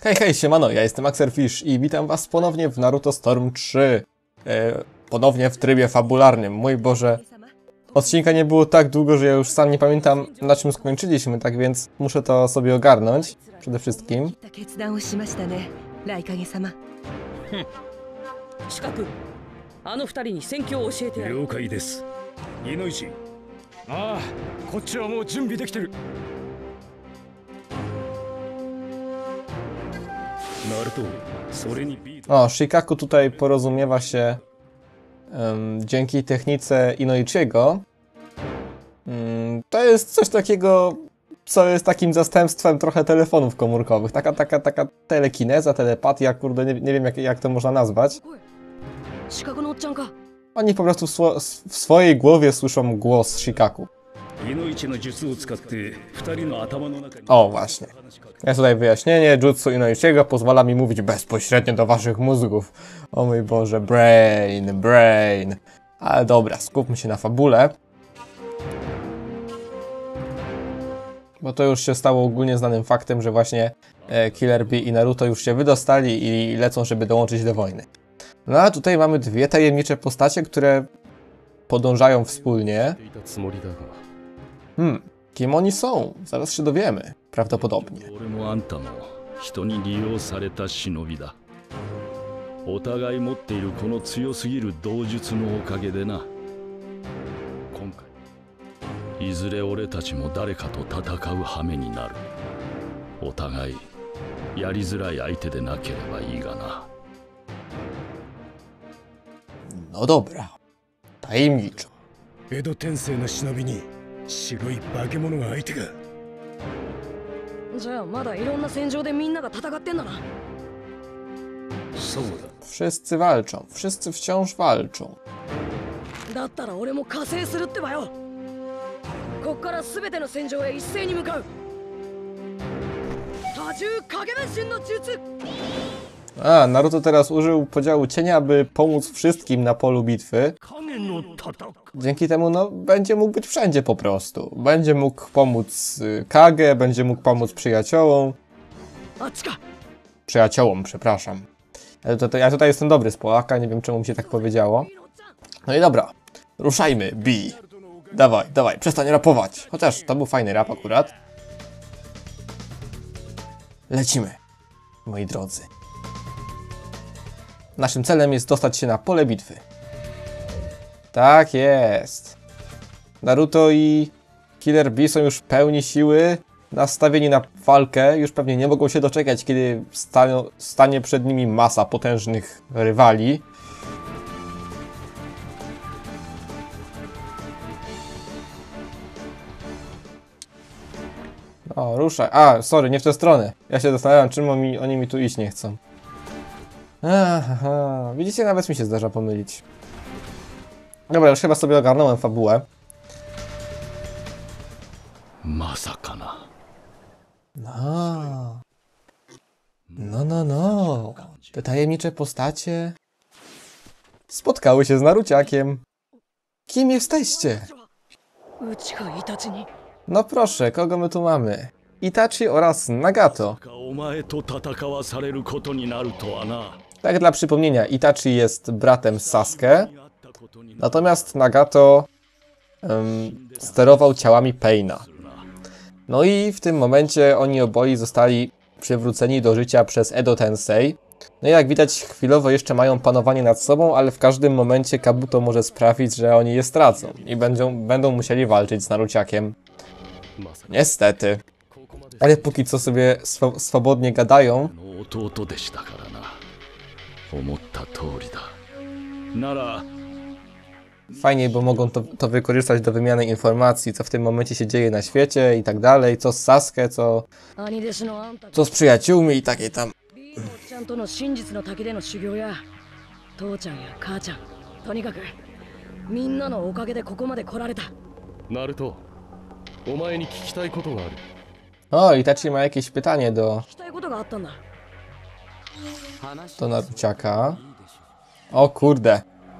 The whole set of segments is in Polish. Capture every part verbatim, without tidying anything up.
Hej, hej, siemano, ja jestem Axelfish i witam was ponownie w Naruto Storm trzy. E, ponownie w trybie fabularnym. Mój Boże, odcinka nie było tak długo, że ja już sam nie pamiętam, na czym skończyliśmy, tak więc muszę to sobie ogarnąć przede wszystkim. O, Shikaku tutaj porozumiewa się um, dzięki technice Inoichiego. Um, to jest coś takiego, co jest takim zastępstwem trochę telefonów komórkowych. Taka, taka, taka telekineza, telepatia, kurde, nie, nie wiem jak, jak to można nazwać. Oni po prostu w, swo w swojej głowie słyszą głos Shikaku. O, właśnie. Jest tutaj wyjaśnienie. Jutsu Inoichiego pozwala mi mówić bezpośrednio do waszych mózgów. O mój Boże, brain, brain. Ale dobra, skupmy się na fabule. Bo to już się stało ogólnie znanym faktem, że właśnie e, Killer Bee i Naruto już się wydostali i lecą, żeby dołączyć do wojny. No a tutaj mamy dwie tajemnicze postacie, które podążają wspólnie. Hmm, kim oni są? Zaraz się dowiemy. Prawdopodobnie. No dobra. Tajemniczo. Edo Tensei no shinobi ni shiroi bakemono ga aite ga. Wszyscy walczą, wszyscy wciąż walczą. A, Naruto teraz użył podziału cienia, by pomóc wszystkim na polu bitwy. Dzięki temu, no, będzie mógł być wszędzie po prostu. Będzie mógł pomóc Kage, będzie mógł pomóc przyjaciołom. Przyjaciołom, przepraszam. Ja tutaj, ja tutaj jestem dobry z Polaka, nie wiem czemu mi się tak powiedziało. No i dobra, ruszajmy, Bee. Dawaj, dawaj, przestań rapować. Chociaż to był fajny rap akurat. Lecimy, moi drodzy. Naszym celem jest dostać się na pole bitwy. Tak jest. Naruto i Killer Bee są już w pełni siły, nastawieni na walkę. Już pewnie nie mogą się doczekać, kiedy stanie, stanie przed nimi masa potężnych rywali. O, ruszaj. A, sorry, nie w tę stronę. Ja się zastanawiam, czym oni, oni mi tu iść nie chcą. Aha, widzicie, nawet mi się zdarza pomylić. Dobra, już chyba sobie ogarnąłem fabułę. Masakana. No. No, no, no. Te tajemnicze postacie spotkały się z Naruciakiem. Kim jesteście? No proszę, kogo my tu mamy? Itachi oraz Nagato. Tak dla przypomnienia, Itachi jest bratem Sasuke, natomiast Nagato um, sterował ciałami Paina. No i w tym momencie oni oboje zostali przywróceni do życia przez Edo Tensei. No i jak widać, chwilowo jeszcze mają panowanie nad sobą, ale w każdym momencie Kabuto może sprawić, że oni je stracą i będą, będą musieli walczyć z Naruciakiem. Niestety. Ale póki co sobie sw swobodnie gadają. Fajnie, bo mogą to, to wykorzystać do wymiany informacji, co w tym momencie się dzieje na świecie i tak dalej, co z Sasuke, co, co z przyjaciółmi i takie tam. O, Itachi ma jakieś pytanie do... do Naruciaka. O kurde.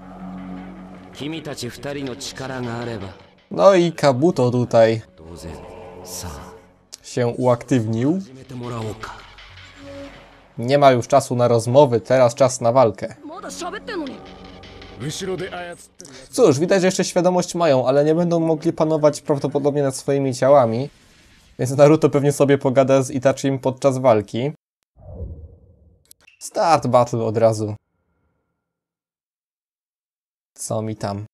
No i Kabuto tutaj się uaktywnił. Nie ma już czasu na rozmowy, teraz czas na walkę. Cóż, widać, że jeszcze świadomość mają, ale nie będą mogli panować prawdopodobnie nad swoimi ciałami. Więc Naruto pewnie sobie pogada z Itachim podczas walki. Start battle od razu. Co mi tam?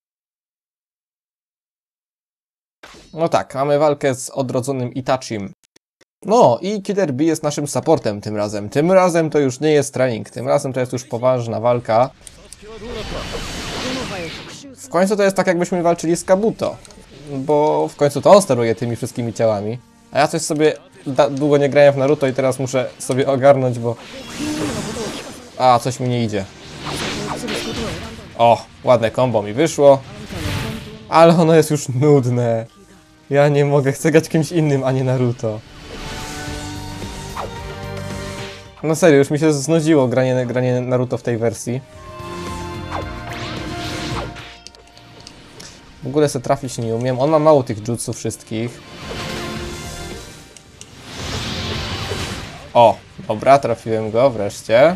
No tak, mamy walkę z odrodzonym Itachim. No i Killer Bee jest naszym supportem tym razem. Tym razem to już nie jest trening, tym razem to jest już poważna walka. W końcu to jest tak, jakbyśmy walczyli z Kabuto. Bo w końcu to on steruje tymi wszystkimi ciałami. A ja coś sobie długo nie grałem w Naruto i teraz muszę sobie ogarnąć, bo... A, coś mi nie idzie. O, ładne combo mi wyszło. Ale ono jest już nudne. Ja nie mogę, chcę grać kimś innym, a nie Naruto. No serio, już mi się znudziło granie, granie Naruto w tej wersji. W ogóle se trafić nie umiem. On ma mało tych jutsu wszystkich. O, dobra, trafiłem go wreszcie.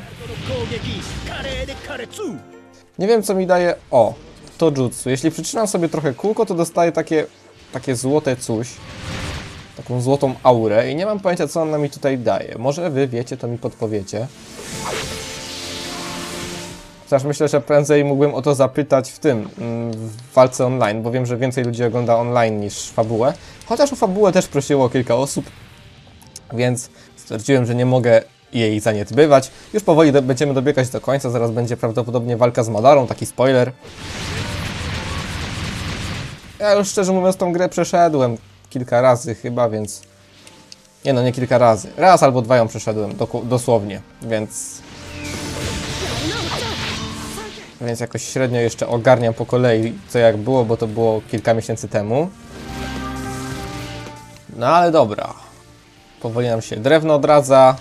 Nie wiem, co mi daje... O, to jutsu. Jeśli przytrzymam sobie trochę kółko, to dostaję takie, takie złote coś. Taką złotą aurę i nie mam pojęcia, co ona mi tutaj daje. Może wy wiecie, to mi podpowiecie. Chociaż myślę, że prędzej mógłbym o to zapytać w tym, w walce online, bo wiem, że więcej ludzi ogląda online niż fabułę. Chociaż o fabułę też prosiło kilka osób, więc stwierdziłem, że nie mogę jej zaniedbywać. Już powoli do, będziemy dobiegać do końca, zaraz będzie prawdopodobnie walka z Madarą, taki spoiler. Ja już szczerze mówiąc tą grę przeszedłem kilka razy chyba, więc... Nie no, nie kilka razy. Raz albo dwa ją przeszedłem, dosłownie, więc... Więc jakoś średnio jeszcze ogarniam po kolei, co jak było, bo to było kilka miesięcy temu. No ale dobra. Powoli nam się drewno odradza.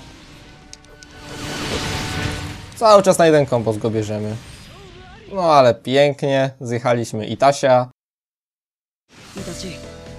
Cały czas na jeden kompos go bierzemy. No ale pięknie, zjechaliśmy Itasia. Itachi,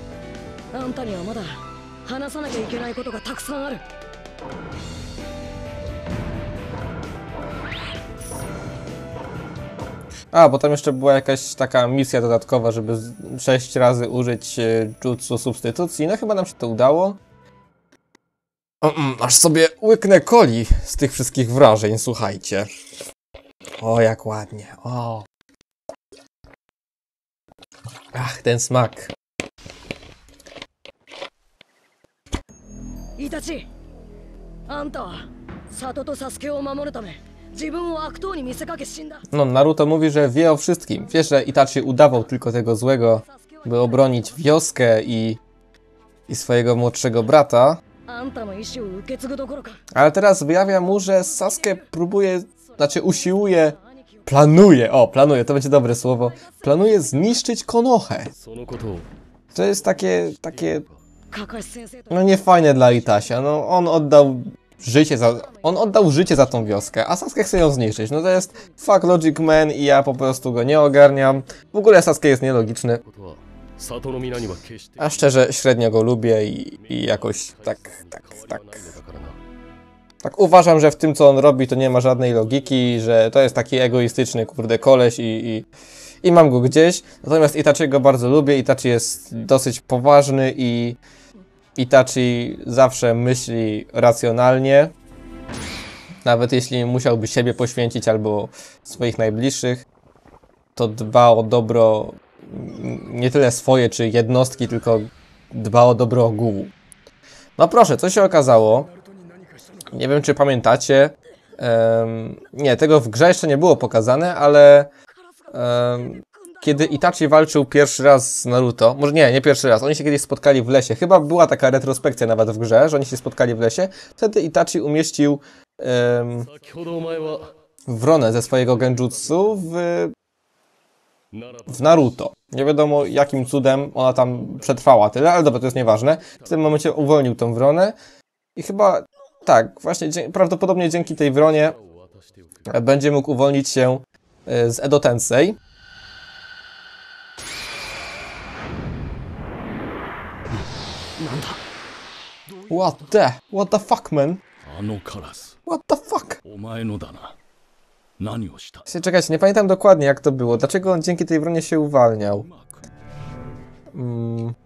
A, bo tam jeszcze była jakaś taka misja dodatkowa, żeby sześć razy użyć jutsu substytucji. No chyba nam się to udało. O, mm, aż sobie łyknę coli z tych wszystkich wrażeń, słuchajcie. O, jak ładnie. O. Ach, ten smak. Itachi, anta wa Sato to Sasuke o mamoru tame No, Naruto mówi, że wie o wszystkim. Wie, że Itachi udawał tylko tego złego, by obronić wioskę i, i swojego młodszego brata. Ale teraz wyjawia mu, że Sasuke próbuje, znaczy usiłuje, planuje, o, planuje, to będzie dobre słowo, planuje zniszczyć Konohę. To jest takie, takie, no niefajne dla Itasia. No, on oddał życie za... On oddał życie za tą wioskę, a Sasuke chce ją zniszczyć. No to jest fuck logic man i ja po prostu go nie ogarniam. W ogóle Sasuke jest nielogiczny. A szczerze, średnio go lubię i, i jakoś tak, tak, tak... Tak uważam, że w tym, co on robi, to nie ma żadnej logiki, że to jest taki egoistyczny, kurde, koleś i... i... I mam go gdzieś. Natomiast Itachiego bardzo lubię. Itachi jest dosyć poważny i... Itachi zawsze myśli racjonalnie, nawet jeśli musiałby siebie poświęcić albo swoich najbliższych, to dba o dobro nie tyle swoje czy jednostki, tylko dba o dobro ogółu. No proszę, co się okazało? Nie wiem, czy pamiętacie. Um, nie, tego w grze jeszcze nie było pokazane, ale um, kiedy Itachi walczył pierwszy raz z Naruto, może nie, nie pierwszy raz, oni się kiedyś spotkali w lesie, chyba była taka retrospekcja nawet w grze, że oni się spotkali w lesie, wtedy Itachi umieścił um, wronę ze swojego genjutsu w, w Naruto. Nie wiadomo jakim cudem ona tam przetrwała tyle, ale dobra, to jest nieważne. W tym momencie uwolnił tą wronę i chyba, tak, właśnie prawdopodobnie dzięki tej wronie będzie mógł uwolnić się z Edo Tensei. What the? What the fuck, man? What the fuck? Czekajcie, nie pamiętam dokładnie jak to było. Dlaczego on dzięki tej bronie się uwalniał? Mm.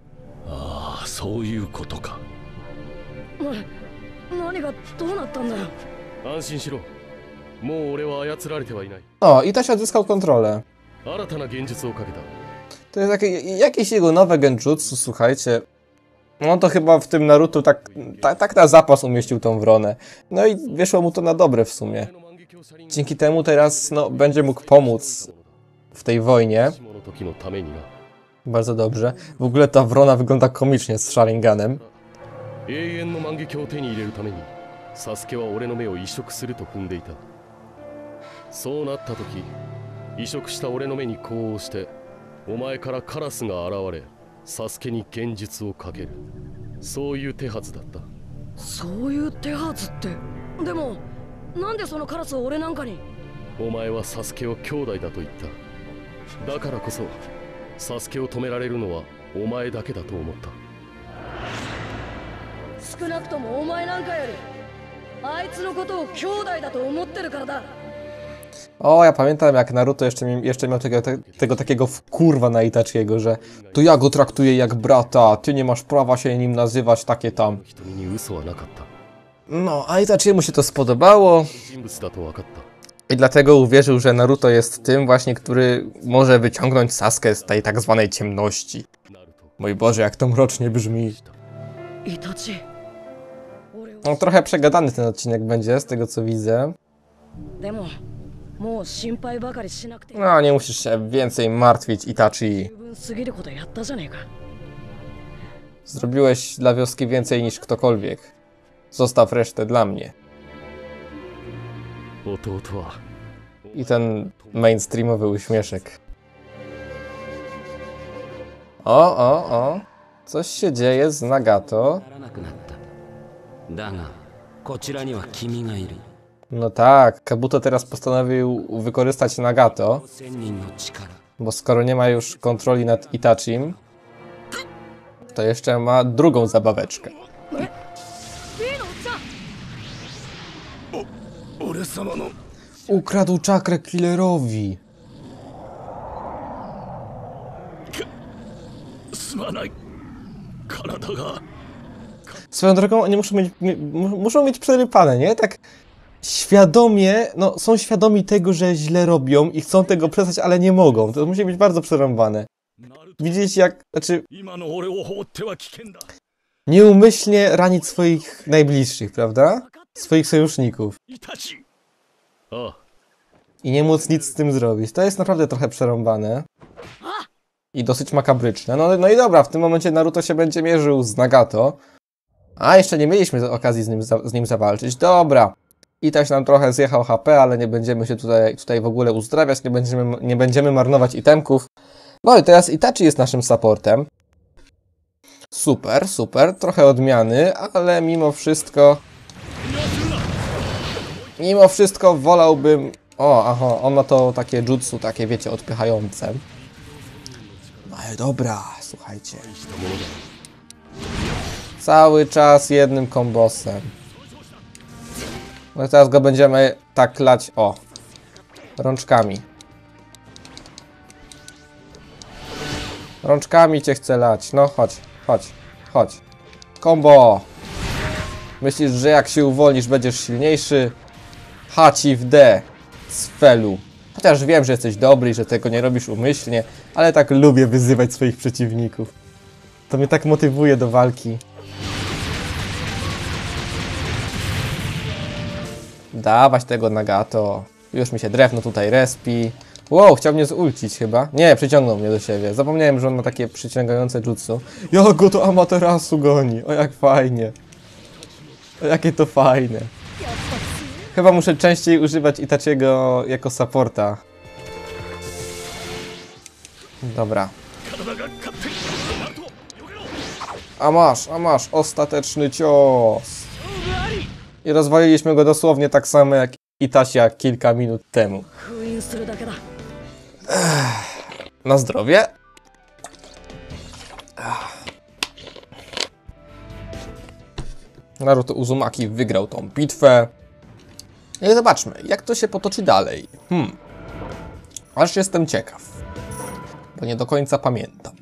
O, i Itachi odzyskał kontrolę. To jest jakieś, jakieś jego nowe genjutsu, słuchajcie. No to chyba w tym Naruto tak, tak, tak na zapas umieścił tą wronę. No i wyszło mu to na dobre w sumie. Dzięki temu teraz no, będzie mógł pomóc w tej wojnie. Bardzo dobrze. W ogóle ta wrona wygląda komicznie z Sharinganem. O, ja pamiętam jak Naruto jeszcze, jeszcze miał tego, te, tego takiego wkurwa na Itachiego, że to ja go traktuję jak brata, ty nie masz prawa się nim nazywać, takie tam. No, a Itachiemu się to spodobało i dlatego uwierzył, że Naruto jest tym właśnie, który może wyciągnąć Sasuke z tej tak zwanej ciemności. Mój Boże, jak to mrocznie brzmi. No, trochę przegadany ten odcinek będzie, z tego co widzę. No, nie musisz się więcej martwić, Itachi. Zrobiłeś dla wioski więcej niż ktokolwiek. Zostaw resztę dla mnie. I ten mainstreamowy uśmieszek. O, o, o. Coś się dzieje z Nagato. No tak, Kabuto teraz postanowił wykorzystać Nagato. Bo skoro nie ma już kontroli nad Itachim, to jeszcze ma drugą zabaweczkę. Ukradł czakrę Killerowi. Swoją drogą oni muszą mieć, muszą mieć przerypane, nie? Tak świadomie, no są świadomi tego, że źle robią i chcą tego przestać, ale nie mogą. To musi być bardzo przerąbane. Widzieć jak, znaczy... Nieumyślnie ranić swoich najbliższych, prawda? Swoich sojuszników. I nie móc nic z tym zrobić. To jest naprawdę trochę przerąbane. I dosyć makabryczne. No, no i dobra, w tym momencie Naruto się będzie mierzył z Nagato. A, jeszcze nie mieliśmy okazji z nim, z nim zawalczyć. Dobra. Itachi nam trochę zjechał H P, ale nie będziemy się tutaj, tutaj w ogóle uzdrawiać, nie będziemy, nie będziemy marnować itemków. No i teraz Itachi jest naszym supportem. Super, super. Trochę odmiany, ale mimo wszystko... Mimo wszystko wolałbym... O, aha, on ma to takie jutsu, takie wiecie, odpychające. No ale dobra, słuchajcie. Cały czas jednym kombosem. No i teraz go będziemy tak lać, o. Rączkami. Rączkami cię chcę lać. No chodź, chodź, chodź. Kombo! Myślisz, że jak się uwolnisz, będziesz silniejszy? Haci w D. Sfelu. Chociaż wiem, że jesteś dobry i że tego nie robisz umyślnie, ale tak lubię wyzywać swoich przeciwników. To mnie tak motywuje do walki. Dawać tego Nagato. Już mi się drewno tutaj respi. Wow, chciał mnie zulcić chyba. Nie, przyciągnął mnie do siebie. Zapomniałem, że on ma takie przyciągające jutsu. Jak go to Amaterasu goni. O, jak fajnie. O, jakie to fajne. Chyba muszę częściej używać Itachiego jako supporta. Dobra. A masz, a masz, ostateczny cios. I rozwaliliśmy go dosłownie tak samo jak Itachi kilka minut temu. Ech, na zdrowie. Ech. Naruto Uzumaki wygrał tą bitwę. I zobaczmy, jak to się potoczy dalej. Hmm. Aż jestem ciekaw, bo nie do końca pamiętam.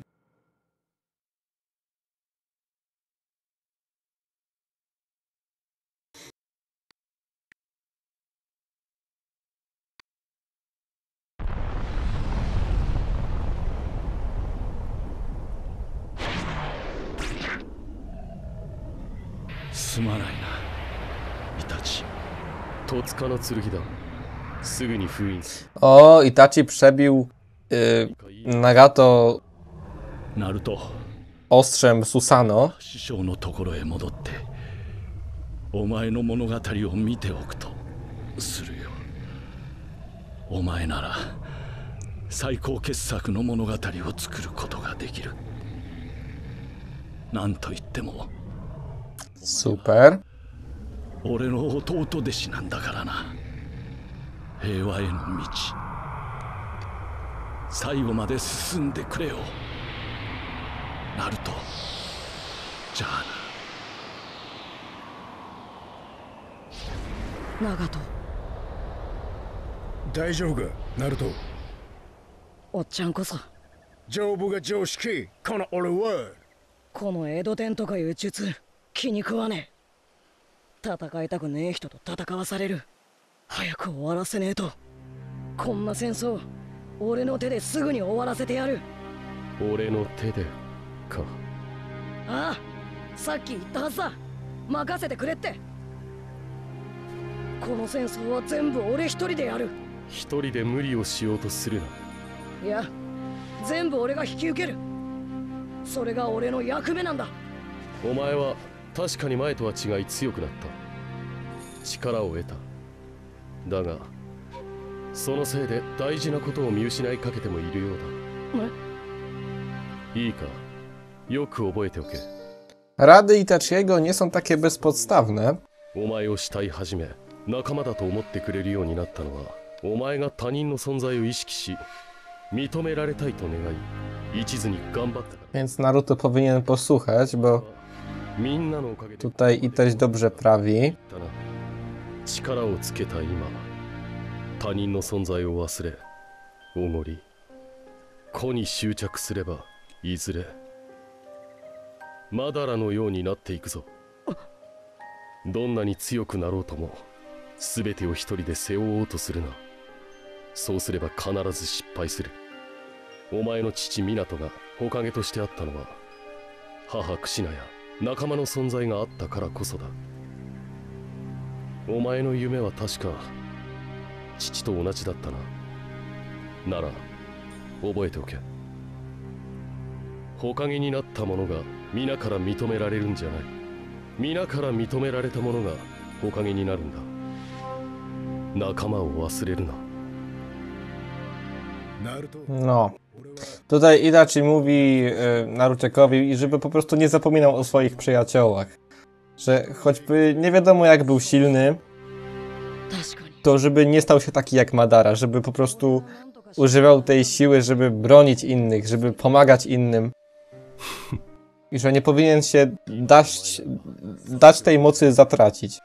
O, Itachi przebił yy, Nagato ostrzem Susano. 師匠のところへ戻ってお前の物語を見ておくとするよ。お前なら最高傑作の物語を作ることができる。なんといっても Super. 俺の弟弟子なんだからな。平和への道最後まで進んでくれよナルト。じゃあな。ナガト。 大丈夫かナルト。 おっちゃんこそ丈夫が常識。この俺はこの江戸伝とかいう術気に食わねえ。戦いたくねえ人と戦わされる。早く終わらせねえと。こんな戦争俺の手ですぐに終わらせてやる。 俺の手でか。 ああ、さっき言ったはずだ。任せてくれって。この戦争は全部俺一人でやる。 一人で無理をしようとするな。 いや、全部俺が引き受ける。それが俺の役目なんだ。 お前は確かに前とは違い強くなった。力を得た。だがそのせいで大事なことを見失いかけてもいるようだ。いいか、よく覚えておけ。 Rady Itachiego nie są takie bezpodstawne. お前を慕い始め仲間だと思ってくれるようになったのはお前が他人の存在を意識し認められたいと願い一途に頑張ったから。 Więc Naruto powinien posłuchać, bo みんなのおかげで tutaj Itachi dobrze prawi. 力をつけた今他人の存在を忘れおごり個に執着すればいずれマダラのようになっていくぞ。どんなに強くなろうとも全てを一人で背負おうとするな。そうすれば必ず失敗する。お前の父湊が火影としてあったのは母クシナや仲間の存在があったからこそだ。お前の夢は確か父と同じだったな。なら覚えておけ。火影になった者が皆から認められるんじゃない。皆から認められた者が火影になるんだ。仲間を忘れるな。 No. Tutaj Itachi mówi y, Naruciekowi, żeby po prostu nie zapominał o swoich przyjaciołach. Że choćby nie wiadomo jak był silny, to żeby nie stał się taki jak Madara, żeby po prostu używał tej siły, żeby bronić innych, żeby pomagać innym. I że nie powinien się dać, dać tej mocy zatracić.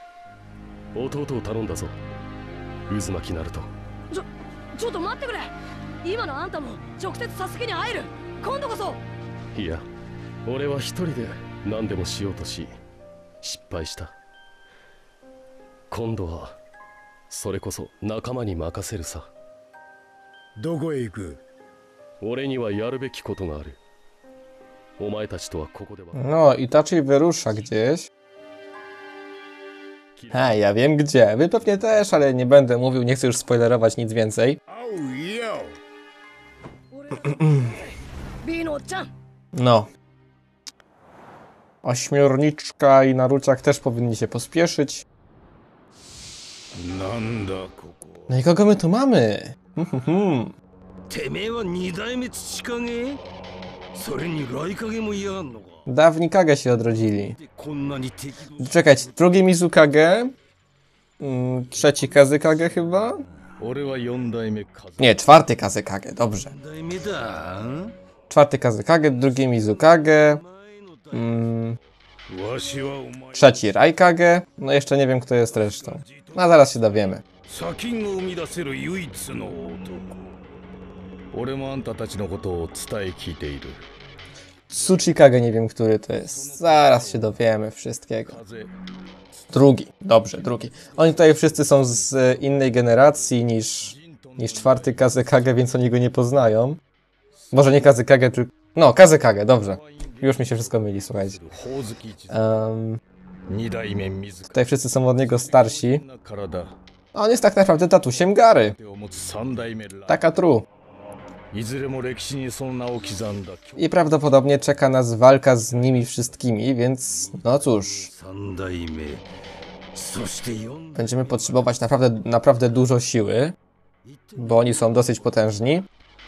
ちょっと待ってくれ。今のあんたも直接サスケに会える。今度こそ。 いや、俺は一人で何でもしようとし失敗した。今度はそれこそ仲間に任せるさ。 どこへ行く？ 俺にはやるべきことがある。お前たちとはここでは。 No, Itachi wyrusza gdzieś. Hej, ja wiem gdzie. Wy pewnie też, ale nie będę mówił, nie chcę już spoilerować nic więcej. No. Ośmiorniczka i Naruciak też powinni się pospieszyć. No i kogo my tu mamy? Dawni Kage się odrodzili. Czekać, drugi Mizukage? Mm, trzeci Kazekage chyba? Nie, czwarty Kazekage, dobrze. Czwarty Kazekage, drugi Mizukage. Mm, Trzeci Raikage, no jeszcze nie wiem kto jest resztą. A zaraz się dowiemy. 砂金を生み出せる唯一の男。俺もあんたたちのことを伝え聞いている。 Tsuchikage nie wiem który to jest. Zaraz się dowiemy wszystkiego. Drugi, dobrze, drugi. Oni tutaj wszyscy są z innej generacji niż, niż czwarty Kazekage, więc oni go nie poznają. Może nie Kazekage, tylko... No, Kazekage, dobrze. Już mi się wszystko myli, słuchajcie. Um, tutaj wszyscy są od niego starsi. A on jest tak naprawdę tatusiem Gary. Taka true. I prawdopodobnie czeka nas walka z nimi wszystkimi, więc no cóż. Będziemy potrzebować naprawdę, naprawdę dużo siły, bo oni są dosyć potężni.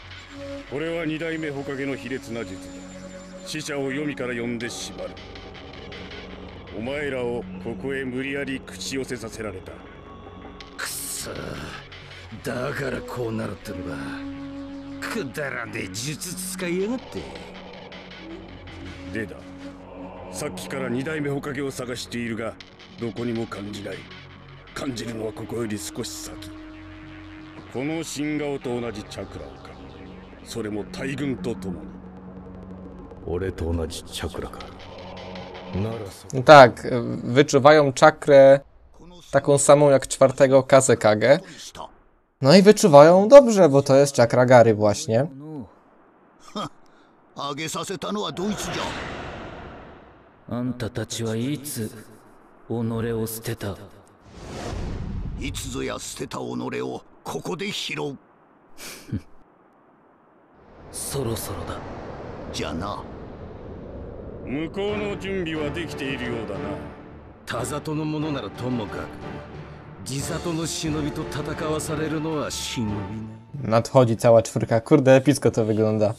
Tak, wyczuwają czakrę taką samą jak czwartego Kazekage. No i wyczuwają dobrze, bo to jest czakra Gary właśnie. Nadchodzi cała czwórka. Kurde, epicko to wygląda.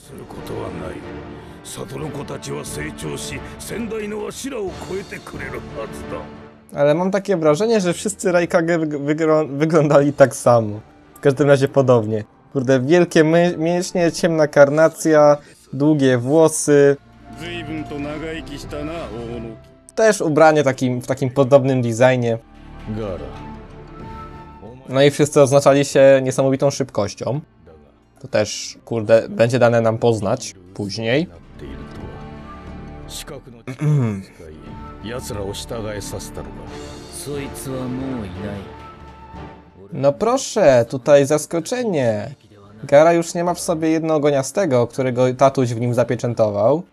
Ale mam takie wrażenie, że wszyscy Raikage wyglądali tak samo. W każdym razie podobnie. Kurde, wielkie my mięśnie, ciemna karnacja, długie włosy. Też ubranie takim, w takim podobnym designie. No i wszyscy oznaczali się niesamowitą szybkością. To też, kurde, będzie dane nam poznać później. No proszę, tutaj zaskoczenie. Gara już nie ma w sobie jednoogoniastego, którego tatuś w nim zapieczętował.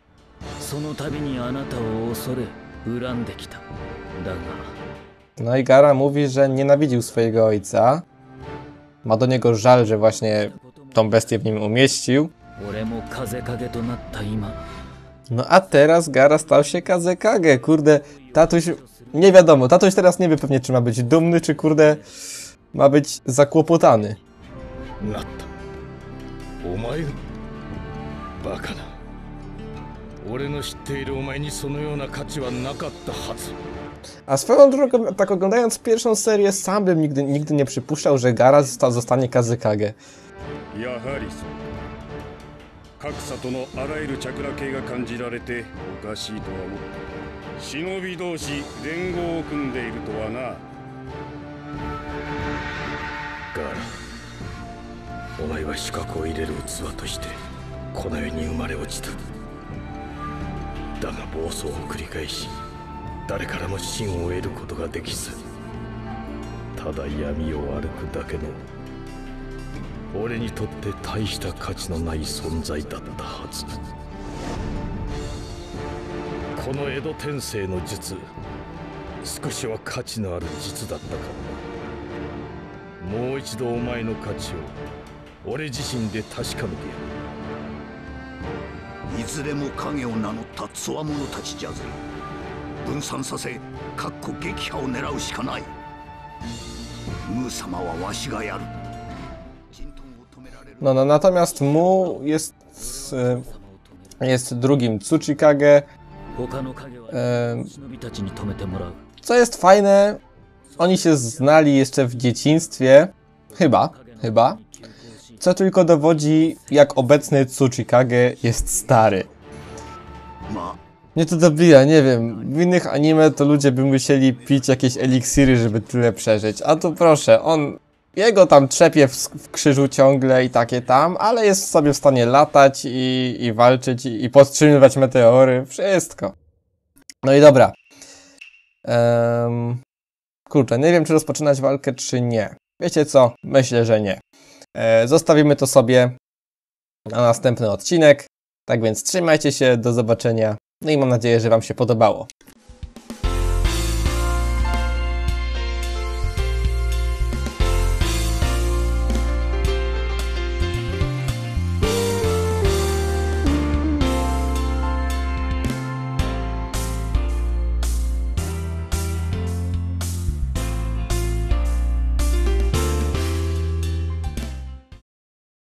No i Gara mówi, że nienawidził swojego ojca. Ma do niego żal, że właśnie tą bestię w nim umieścił. No a teraz Gara stał się Kazekage. Kurde, tatuś... Nie wiadomo, tatuś teraz nie wie pewnie, czy ma być dumny, czy kurde... ma być zakłopotany. A swoją drogą, tak oglądając pierwszą serię, sam bym nigdy, nigdy nie przypuszczał, że Gara zosta zostanie Kazekage. No, no natomiast Mu jest, jest drugim Tsuchikage. E, co jest fajne, oni się znali jeszcze w dzieciństwie. Chyba, chyba. Co tylko dowodzi, jak obecny Tsuchikage jest stary. Mnie to dobija, nie wiem. W innych anime to ludzie by musieli pić jakieś eliksiry, żeby tyle przeżyć. A tu proszę, on... Jego tam trzepie w, w krzyżu ciągle i takie tam, ale jest sobie w stanie latać i, i walczyć i, i podtrzymywać meteory. Wszystko. No i dobra. Um, kurczę, nie wiem, czy rozpoczynać walkę, czy nie. Wiecie co? Myślę, że nie. E, zostawimy to sobie na następny odcinek. Tak więc trzymajcie się, do zobaczenia. No i mam nadzieję, że wam się podobało.